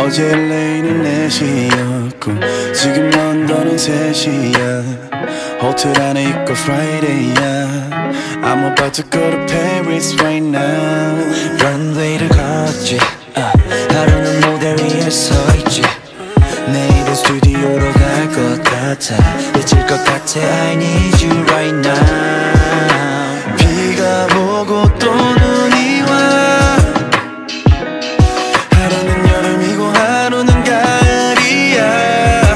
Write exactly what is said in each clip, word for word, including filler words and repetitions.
어제 엘에이는 네 시였고 지금 런던은 세 시야. 호텔 안에 있고 Friday야. I'm about to go to Paris right now. 런웨이를 걷지 uh, 하루는 무대 위에 서있지. 내일은 스튜디오로 갈 것 같아. 미칠 것 같아. I need you right now. 비가 오고 또 눈이 와. 하루는 여름이고 하루는 가을이야.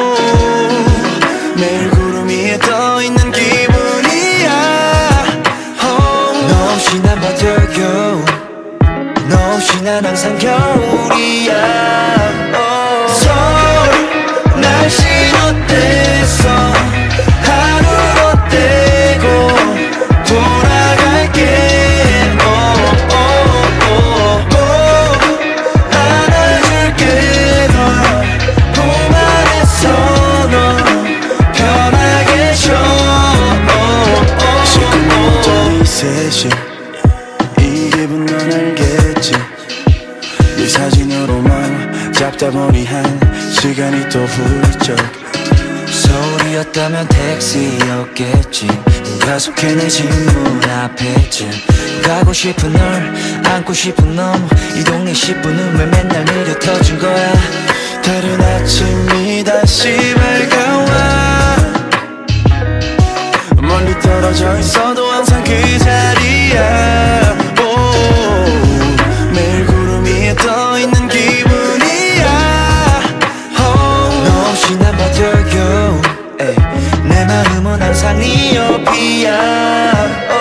오, 매일 구름 위에 떠있는 기분이야. oh. 너 없이 난 버텨요. 너 없이 난 항상 겨울이야. oh. 서울 날씨는 어땠어? 하루는 어때고 돌아갈게. oh, oh, oh, oh. 안아줄게. 널 봄안에서 너 편하게 쉬어. oh, oh, 시끄러운 이 셋이 이 기분 넌 알겠지. 네 사진으로만 잡다 보니 한 시간이 또 훌쩍. 서울이었다면 택시였겠지. 가속해 내 집 문 앞에쯤 가고 싶은 널 안고 싶은 놈. 이 동네 십 분은 왜 맨날 느려 터진 거야. 다른 아침이 다시 밝아와. 멀리 떨어져 있어도 항상 그 자리야. 오, 매일 구름 위에 떠있는 기분이야. oh. 너 없이 난 버텨요. 에이, 내 마음은 항상 네 옆이야.